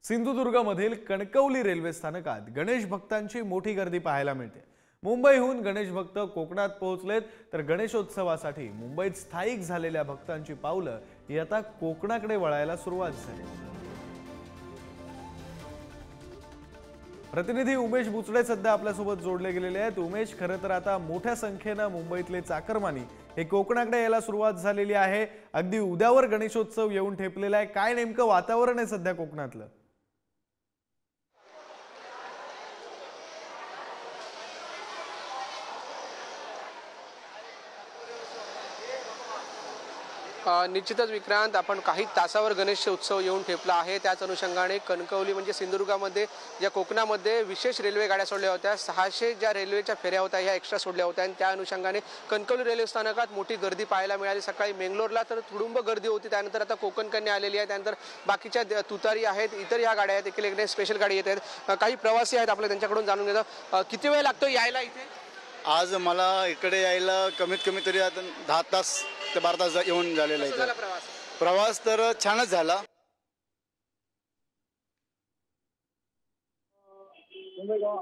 सिंधुदुर्गमधील Kankavli railway स्थानकात गणेश भक्तांची मोठी गर्दी पाहायला मिळते। मुंबईहून गणेश भक्त कोकणात पोहोचलेत, तर गणेशोत्सवासाठी मुंबईत स्थायिक झालेल्या भक्तांची पावलं ही आता कोकणाकडे वळायला सुरुवात झाली। प्रतिनिधी उमेश बुचडे सध्या आपल्यासोबत जोडले गेलेले आहेत। उमेश, खरं तर आता मोठ्या संख्येने मुंबईतले चाकरमानी हे कोकणाकडे यायला सुरुवात झालेली आहे। अगदी उद्यावर गणेशोत्सव येऊन ठेपलेला आहे। काय नेमकं वातावरण आहे सध्या कोकणातलं? निश्चितच विक्रांत, आपण काही तासावर गणेश उत्सव येऊन ठेपला आहे। त्याच अनुषंगाने कणकवली म्हणजे सिंधुदुर्गामध्ये ज्या कोकणामध्ये विशेष रेल्वे गाड्या सोडल्या होत्या, 600 ज्या रेल्वेच्या फेऱ्या होत्या ह्या एक्स्ट्रा सोडल्या होत्या, आणि त्या अनुषंगाने कणकवली रेल्वे स्थानकात मोठी गर्दी पाहायला मिळाली। सकाळी मेंगलोरला तर तुडुंब गर्दी होती, त्यानंतर आता कोकण कन्या आलेली आहे, त्यानंतर बाकीच्या तुतारी आहेत, इतर ह्या गाड्या आहेत, एक स्पेशल गाडी येत आहेत। काही प्रवासी आहेत, आपल्या त्यांच्याकडून जाणून घेतो किती वेळ लागतो यायला इथे। आज मला इकडे यायला कमीत कमी तरी 10 तास ते 12 तास येऊन झालेला आहे। प्रवास तर छानच झाला। मुंबईगाव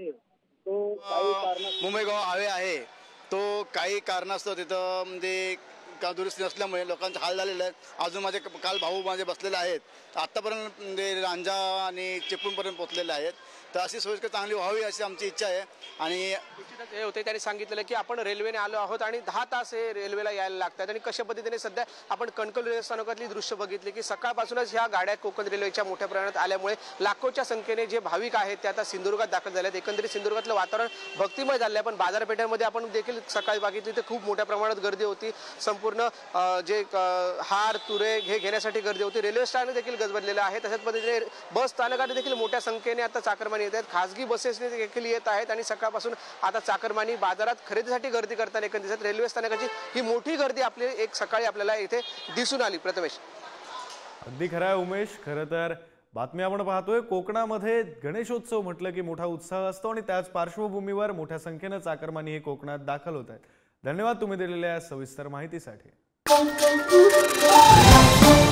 हवे आहे तो काही कारणास्तव तिथं म्हणजे का दुरुस्ती नसल्यामुळे लोकांचे हाल झालेले आहेत। अजून माझे काल भाऊ माझे बसलेले आहेत, आतापर्यंत म्हणजे रांजा आणि चिपळूणपर्यंत पोहोचलेले आहेत। तर अशी सोयीस्कर चांगली व्हावी अशी आमची इच्छा आहे। आणि निश्चितच हे होते, त्यांनी सांगितलेलं की आपण रेल्वेने आलो आहोत आणि 10 तास हे रेल्वेला यायला लागतात। आणि कशा पद्धतीने सध्या आपण कणकवली रेल्वे स्थानकातली दृश्य बघितली की सकाळपासूनच ह्या गाड्या कोकण रेल्वेच्या मोठ्या प्रमाणात आल्यामुळे लाखोच्या संख्येने जे भाविक आहेत ते आता सिंधुदुर्गात दाखल झाले आहेत। एकंदरीत सिंधुदुर्गातलं वातावरण भक्तिमय झालं आहे, पण बाजारपेठांमध्ये आपण देखील सकाळी बघितली तर खूप मोठ्या प्रमाणात गर्दी होती। संपूर्ण जे हार तुरे हे घेण्यासाठी गर्दी होती। रेल्वे स्थानक देखील गजबजलेलं आहे। तशाच पद्धतीने बस स्थानकात देखील मोठ्या संख्येने आता चाकरमानी येत आहेत, खासगी बसेस देखील येत आहेत, आणि सकाळपासून आता चाकरमानी बाजारात खरेदीसाठी गर्दी करताना एकंदरीत रेल्वे स्थानकाची ही मोठी गर्दी आपली एक सकाळी आपल्याला इथे दिसून आली। प्रथमेश, अगदी खरं आहे उमेश। खरं तर बातमी आपण पाहतोय, कोकणामध्ये गणेशोत्सव म्हटलं की मोठा उत्साह असतो, आणि त्याच पार्श्वभूमीवर मोठ्या संख्येने चाकरमानी हे कोकणात दाखल होत आहेत। धन्यवाद तुम्ही दिलेल्या सविस्तर माहितीसाठी।